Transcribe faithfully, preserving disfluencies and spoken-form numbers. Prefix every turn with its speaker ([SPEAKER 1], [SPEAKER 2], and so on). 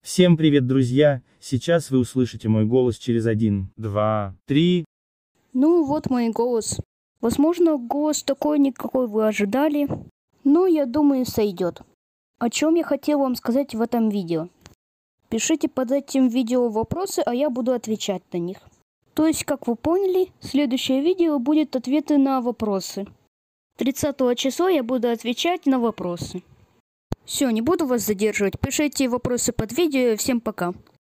[SPEAKER 1] Всем привет, друзья! Сейчас вы услышите мой голос через один, два, три.
[SPEAKER 2] Ну вот мой голос. Возможно, голос такой, не какой вы ожидали, но я думаю, сойдет. О чем я хотел вам сказать в этом видео. Пишите под этим видео вопросы, а я буду отвечать на них. То есть, как вы поняли, следующее видео будет ответы на вопросы. тридцатого числа я буду отвечать на вопросы. Все, не буду вас задерживать. Пишите вопросы под видео. Всем пока.